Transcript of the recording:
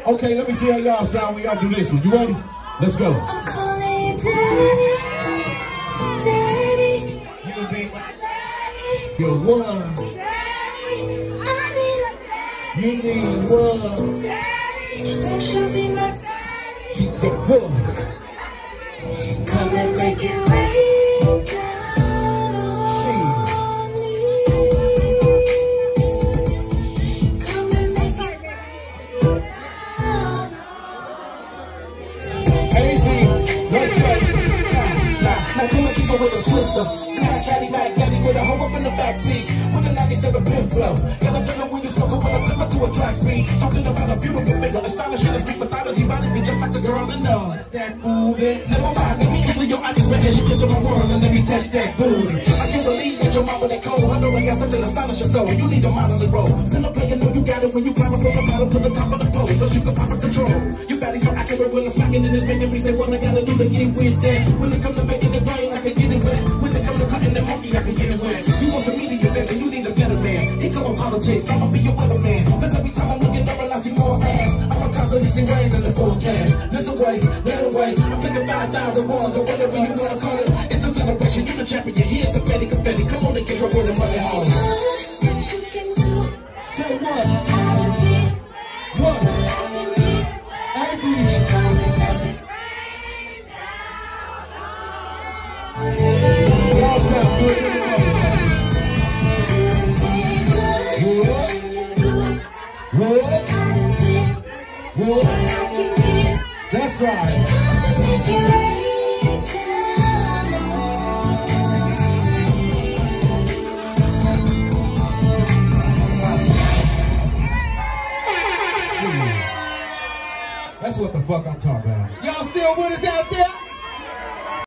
Okay, let me see how y'all sound when y'all do this one. You ready? Let's go. I'm calling you daddy, daddy. You be my daddy. You're one. Daddy, You need one. daddy. Won't you be my daddy? Keep the book. Come and make it rain down on me. Come and make it rain down. Let's go. Now come and keep it with a twister. Caddy with a hoe up in the backseat with a 97 pin flow. Got a feeling when you smoke when I flip it to a track speed. Talking about a beautiful figure, astonishing and speak mythology. Body be just like the girl in love. Let's that movie. Never mind, let me enter your eyes, man, as you get to my world and let me touch that booty. I can't believe that your mama that cold. I know I got such an astonishing soul. You need a modeling role. Still a player, know you got it when you climb up from the bottom to the top of the pole. Plus you can pop a control. You fatty so accurate when I'm smacking in this making me say what I gotta do to get with that. When it come to making it rain, I can get it wet. When it come to cutting the monkey, I can get it wet. You want the media better, you need a better man. Here come on politics, I'ma be your weatherman. Cause every time I'm looking up and I see more ass, I'm constantly see rain in the forecast. This away, that away, I'm thinking 5,000 walls or whatever you wanna call it. It's a celebration, you the champion, here's the confetti. Come on and get your word and money home. Say what? What? Ask me. Y'all sound good. What? That's right. That's what the fuck I'm talking about. Y'all still with us out there?